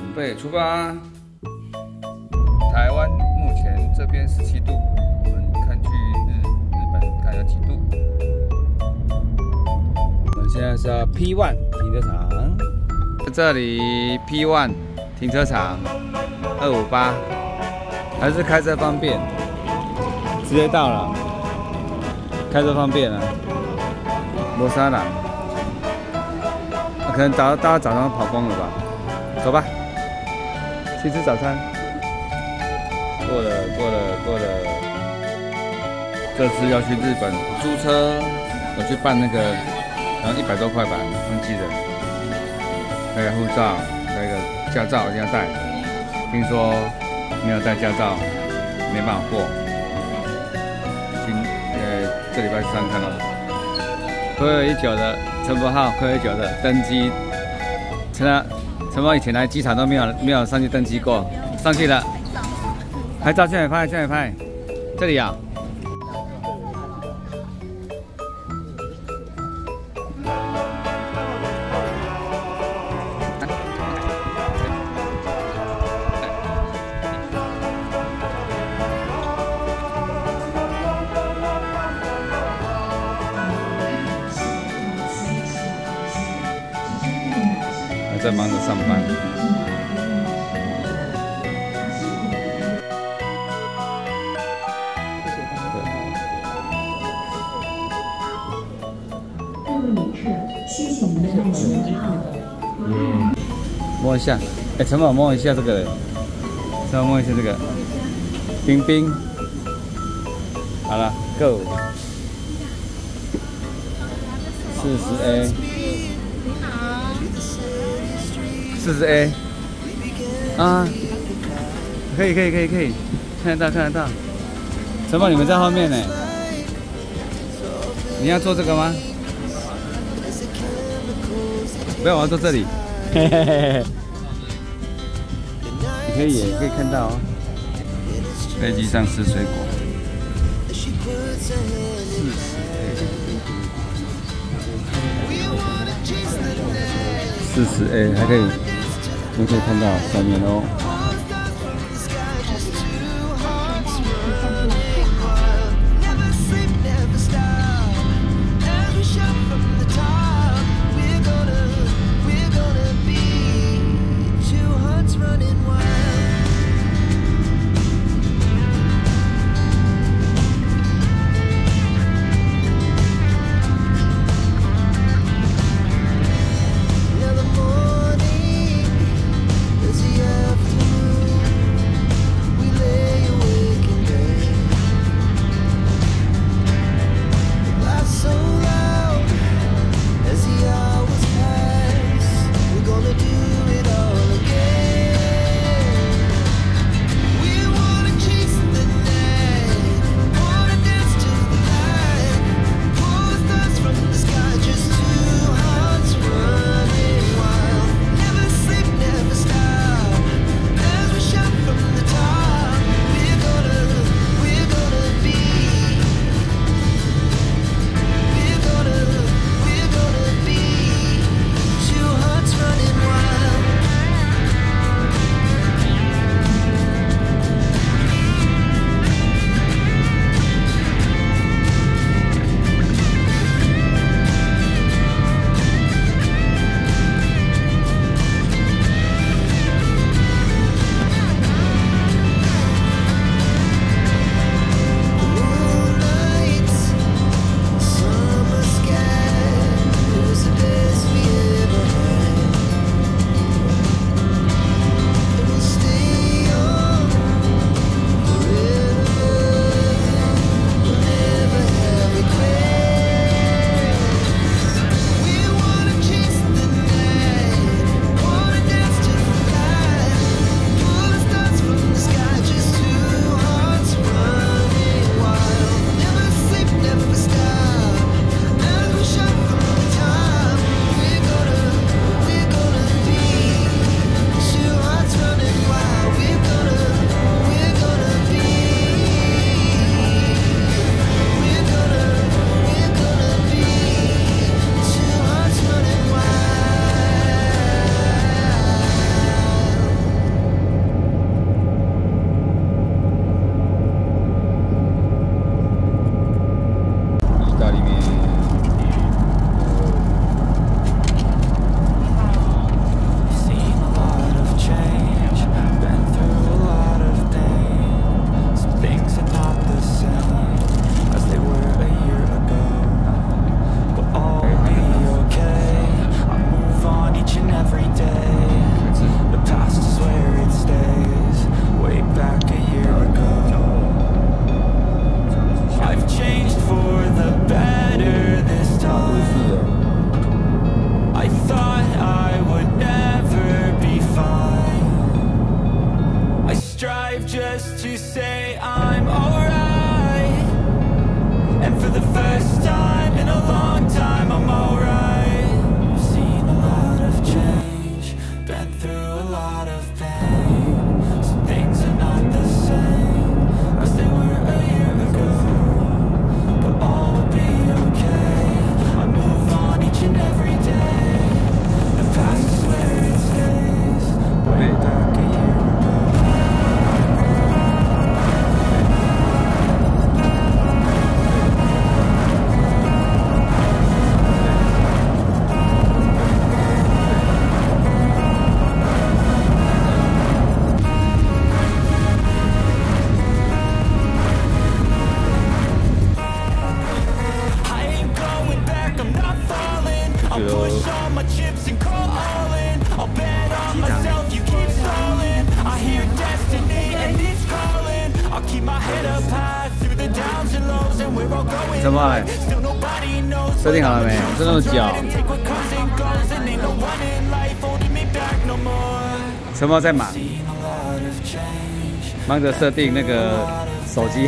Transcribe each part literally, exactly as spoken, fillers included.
准备出发。台湾目前这边十七度，我们看去日日本看有几度。我们现在是要 P 一 停车场，这里 P 一 停车场二五八，还是开车方便，直接到了，开车方便啊，没啥人。 可能早大家早上跑光了吧？走吧，去吃早餐。过了，过了，过了。这次要去日本租车，我去办那个，然后一百多块吧，忘记了。那个护照，那个驾照一定要带。听说没有带驾照没办法过。今呃这礼拜三看到喝了一酒的。 陈柏浩喝酒的登机，陈啊，陈柏以前来机场都没有没有上去登机过，上去了，拍照，现在拍，现在拍，这里啊。在忙着上班。各位旅客，谢谢您的耐心等候。嗯，摸一下，哎，陈宝摸一下这个，陈宝摸一下这个，冰冰。好了 ，Go。四十 A。 四十 A 啊，可以可以可以可以，看得到看得到。陈宝，你们在后面呢？你要坐这个吗？不要，我要坐这里。嘿嘿嘿嘿。你可以也可以看到哦。飞机上吃水果。四十 A 还可以。 你可以看到下面哦。 觉得机场怎么了？设定好了没？是那么久。陈茂在忙，忙着设定那个手机。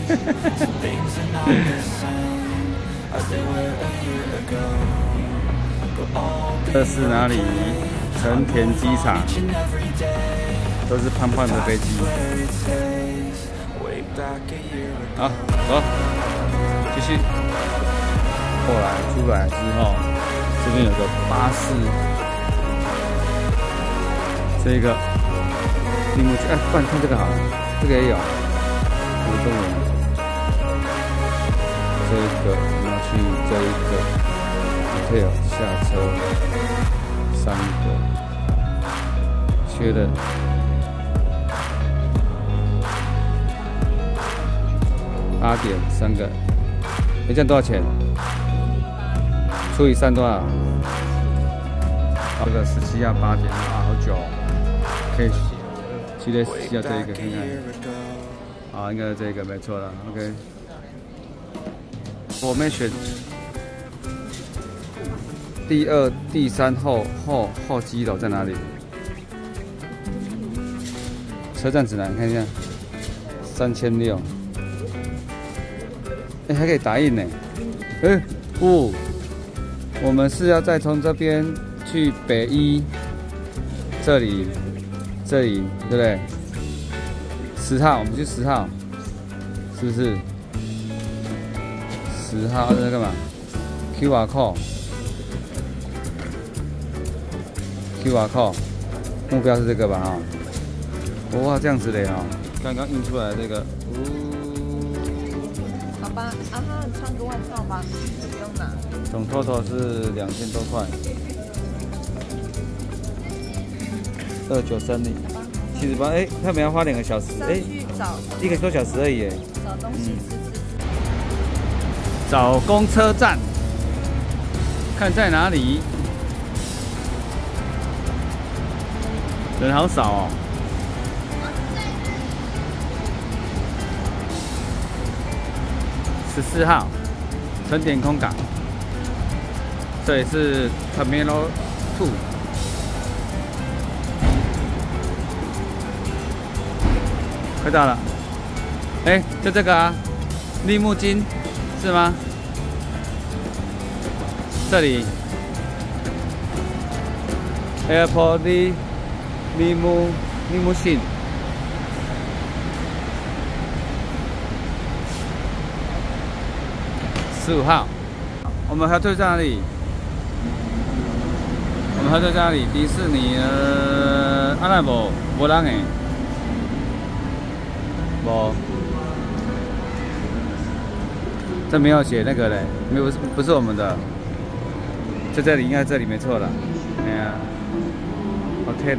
这是哪里？成田机场，都是胖胖的飞机。好，走，继续。后来出来之后，这边有个巴士，这个你们去，哎，不然看这个好了，这个也有，这个中文。这个我们要去这一个 hotel 下车，三个，确认。八点三个，哎，这样多少钱？除以三多少？这个十七要八点啊，好久，可以记得要这一个看看。啊，应该是这个没错了。OK， 我们选第二、第三后后后机楼在哪里？车站指南看一下，三千六。哎，还可以打印呢。哎，不，我们是要再从这边去北一，这里，这里，对不对？十号，我们去十号，是不是？十号在干嘛 ？Q R code，Q R code， 目标是这个吧？哈，哇，这样子的哈，刚刚印出来这个， 好吧，啊哈，你穿个外套吧，不用拿。 总 total 是两千多块，二九三零，七十八。哎，他们要花两个小时，哎，一个多小时而已，哎。 找东西吃吃。 找公车站，看在哪里？人好少哦。十四号，成田空港，这里是 Terminal Two。快到了，哎，就这个啊，立木金。是吗？这里 ，Airport Limu Limousine， 十五号，我们还退在哪里？我们还退在哪里？迪士尼呃，阿拉伯无人诶，无。这没有写那个嘞，没有，不是我们的，在这里，应该这里没错了。哎呀 ，hotel，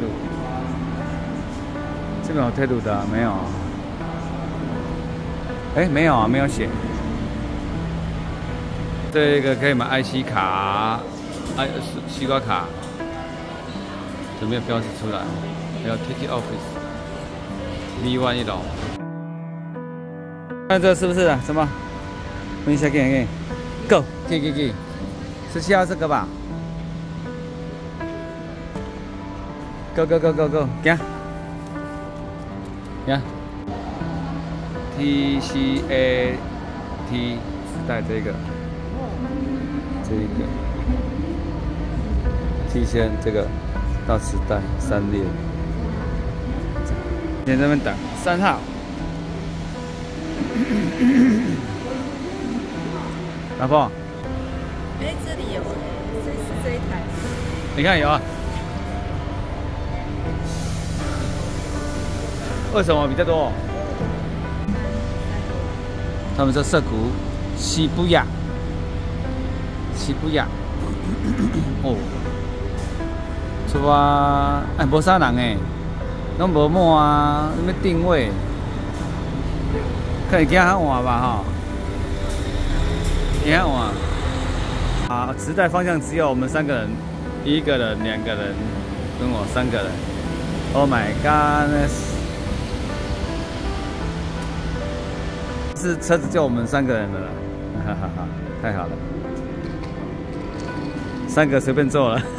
这边 hotel 的没有？哎，没有啊，没有写。这个可以买 I C 卡，哎，西瓜卡，有没有标示出来？还有 Ticket Office，V 一 一楼。看这是不是啊？什么？问一下，给给 ，Go， 给给给，十七号这个吧 ，Go Go Go Go Go， 给，给 ，T C A T 带这个，这个 T 线这个到磁带三列，先在这边等三号。老婆， 哎，这里有，这是这一台。 你看有啊？为什么比较多？他们说涩谷、西布亚、西布亚。哦，出发哎，无啥人诶，拢无满啊，要定位，可能惊较晚吧吼。你看我， 啊，时代方向只有我们三个人，一个人、两个人跟我三个人。Oh my god！ 是车子就我们三个人的了，哈哈哈，太好了，三个随便坐了，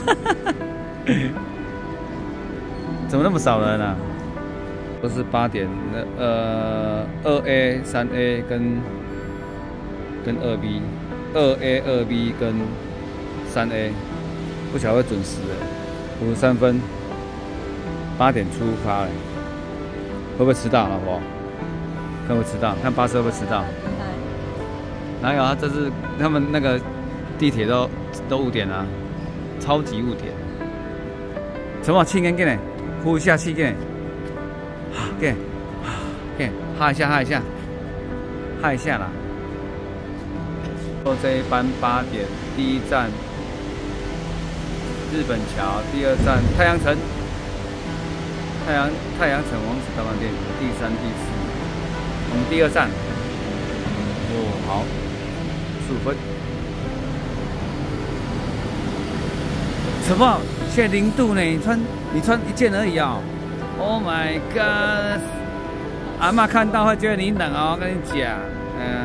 怎么那么少人啊？都是八点，呃，二 A、三 A 跟跟二 B， 二 A、二 B 跟三 A， 不晓得会准时的，五十三分，八点出发嘞，会不会迟到，老婆？会不会迟到？看巴士会不会迟到？哪有啊？这是他们那个地铁都都误点啊，超级误点。什么气根给呢？呼一下气给。给，给，哈一下，哈一下，哈一下啦。坐这一班八点，第一站日本桥，第二站太阳城，太阳太阳城王子大饭店，第三、第四，我们第二站。哦，好，十五分。什么？现在零度呢？你穿你穿一件而已啊、哦。Oh my god！ 阿嬷看到会觉得你冷哦，我跟你讲，嗯，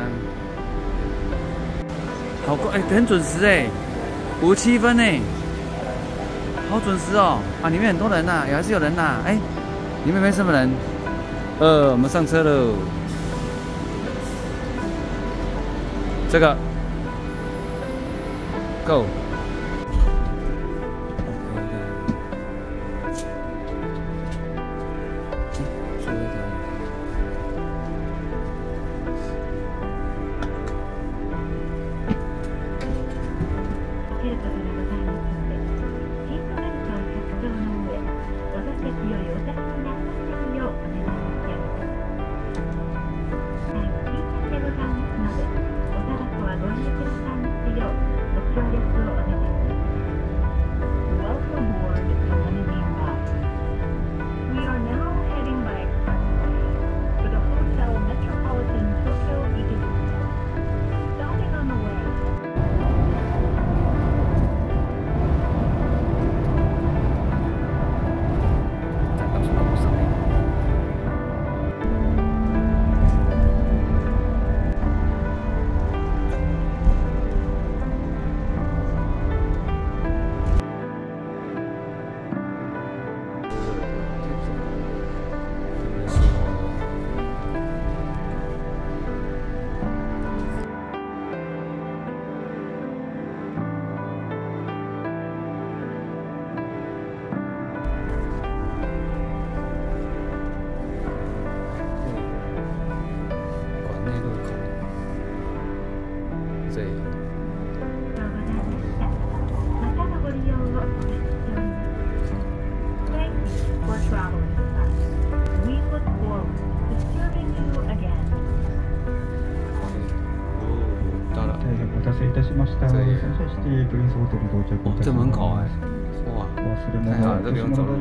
好快，哎、欸，很准时哎，五十七分哎，好准时哦，啊，里面很多人呐、啊，也还是有人呐、啊，哎、欸，里面没什么人，呃，我们上车喽，这个 ，Go。这门口哎，哇，太好了，这不用走了。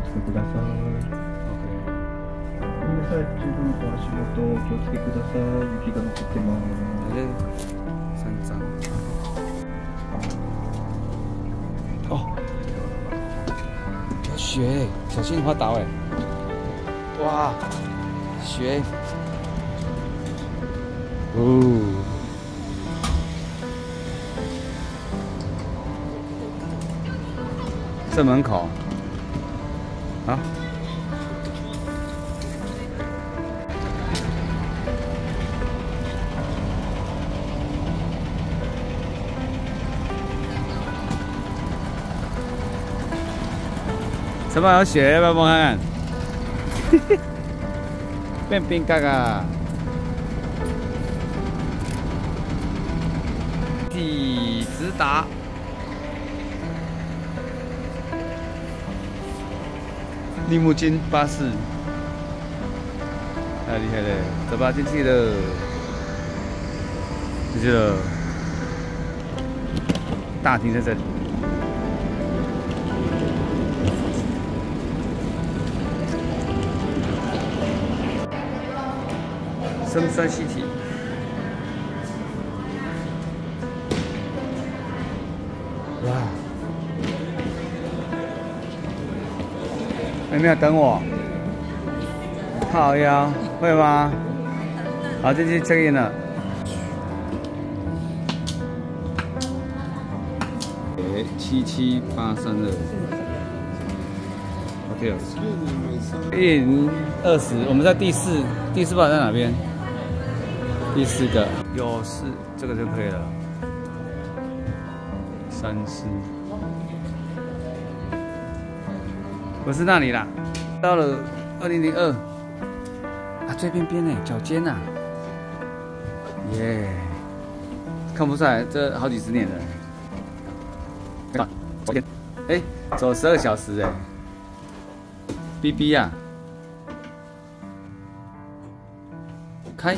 皆さん十分お足元お気をつけください。雪が残ってます。 这三张。哦，有雪，小心滑倒哎！哇，雪！哦。这门口，啊，什么有雪？要不要摸看看？变冰嘎嘎，地直达。利木津巴士，太厉害了！走吧，进去了，进去了。大厅在这里。深山西体。 哇！有没有等我？好呀，会吗？好，进去 check in 了。诶，七七八三二。OK。一零二十，我们在第四，第四版在哪边？第四个有四，这个就可以了。三四。不是那里啦，到了二零零二。啊，最边边呢，脚尖呐。耶， yeah. 看不出来，这好几十年了。啊，昨天，哎，走十二小时哎。B B 呀，开，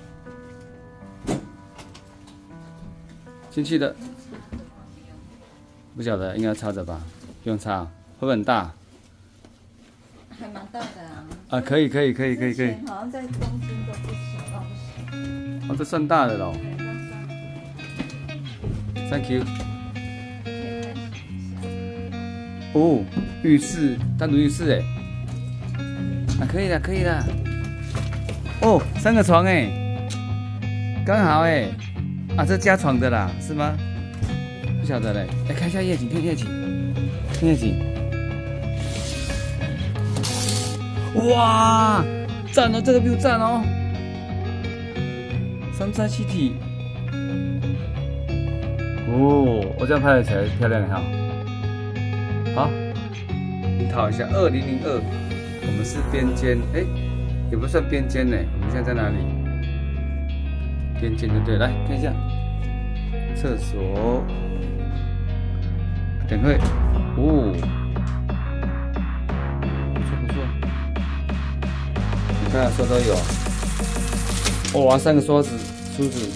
进去的，不晓得应该插着吧？不用插，会不会很大？ 还蛮大的啊。 啊，可以可以可以可以可以。 好像在东京都不行，哦不行。 哦，这算大的喽。Thank you。哦，浴室，单独浴室哎。啊，可以的，可以的。哦，三个床哎，刚好哎。啊，这加床的啦，是吗？不晓得嘞。来看一下夜景，看夜景，看夜景。哇，赞哦，这个 view 赞哦。三山西体。哦，我这样拍起来漂亮哈。好，你套一下二零零二。我们是边间，哎、欸，也不算边间呢。我们现在在哪里？边间就对，来看一下，厕所，等会，哦，不错不错，你看刷都有，哇，三个刷子、梳子，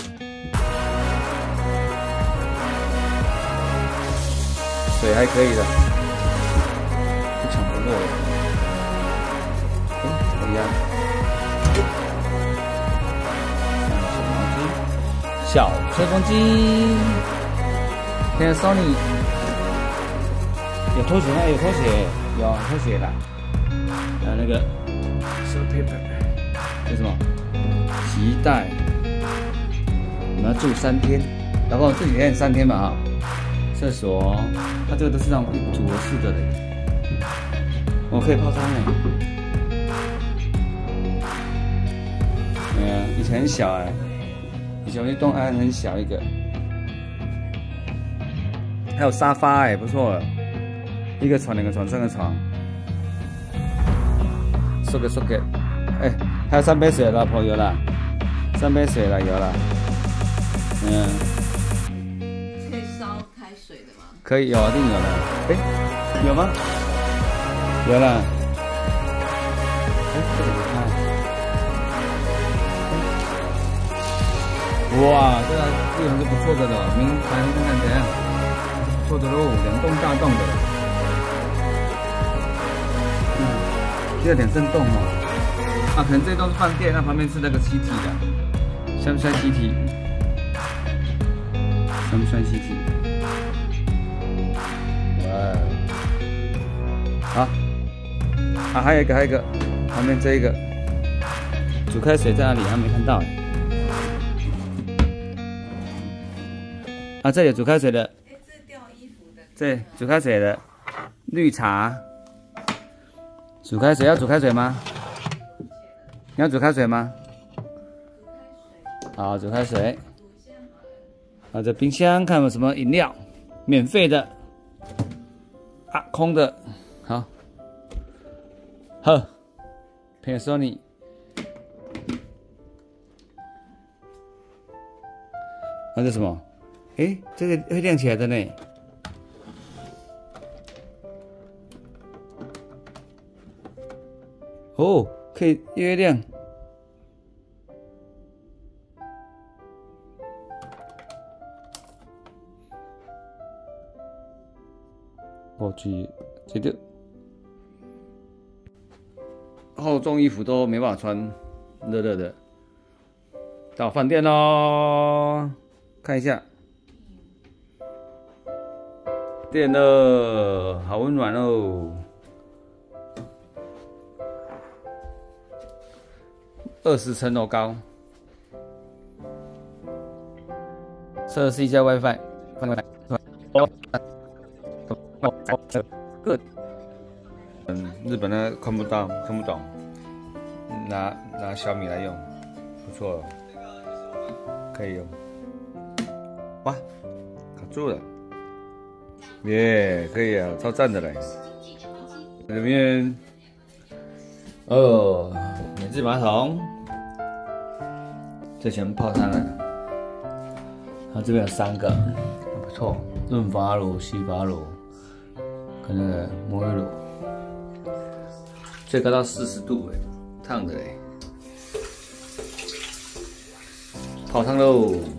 水还可以的，不抢不落了。小吹风机 ，Panasonic 有拖鞋吗？有拖鞋，有拖鞋的。还有那个 show paper， 这是什么？洗衣袋。我们要住三天，然后这几天三天嘛哈。厕所，它这个都是那种一组合式的嘞。我可以泡汤嘞。对啊，以前很小哎、欸。以前我去东安很小一个，还有沙发哎、欸，不错了，一个床、两个床、三个床。收个收个，哎，还有三杯水，老婆有了，三杯水了有了，嗯。 可以烧开水的吗？ 可以有，一定有了。哎，有吗？有了。哎，这个不看。哇，这个这个还是不错的了，明盘看看怎样？不错的喽，两栋大栋的。嗯，这两栋栋哦。啊，可能这栋是饭店，那旁边是那个西体的，像不像西体？像不像西体？哇，好，啊，还有一个，还有一个，旁边这一个，煮开水在哪里？还没看到。啊，这里有煮开水的。哎，这是吊衣服的。对，煮开水的，绿茶。煮开水要煮开水吗？你要煮开水吗？好，煮开水。啊，这冰箱看有什么饮料，免费的。啊，空的。好。喝。Panasonic。啊，这什么？哎，这个会亮起来的呢。哦，可以越亮。过去，这个厚重衣服都没办法穿，热热的。到饭店喽，看一下。 点了，好温暖哦。二十层楼高。测试一下 WiFi。个。嗯，日本的看不到，看不懂。拿拿小米来用，不错，可以用。哇，卡住了。耶， yeah, 可以啊，超赞的嘞！里面哦，免治马桶，这全泡汤了。它这边有三个，还不错，润发乳、洗发乳跟那个沐浴乳，最高到四十度哎，烫的嘞！泡汤喽！